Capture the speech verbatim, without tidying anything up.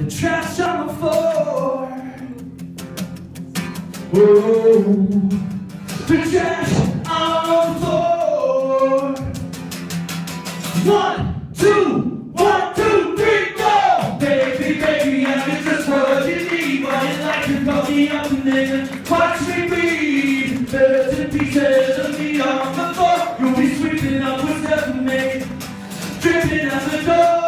trash on the floor. Oh, the trash on the floor. One, two, one, two, three, go! Baby, baby, I'm just what you need. Why you like to call me up and then watch me bleed? Birds and pieces of me on the floor. You'll be sweeping up what's ever made, dripping out the door.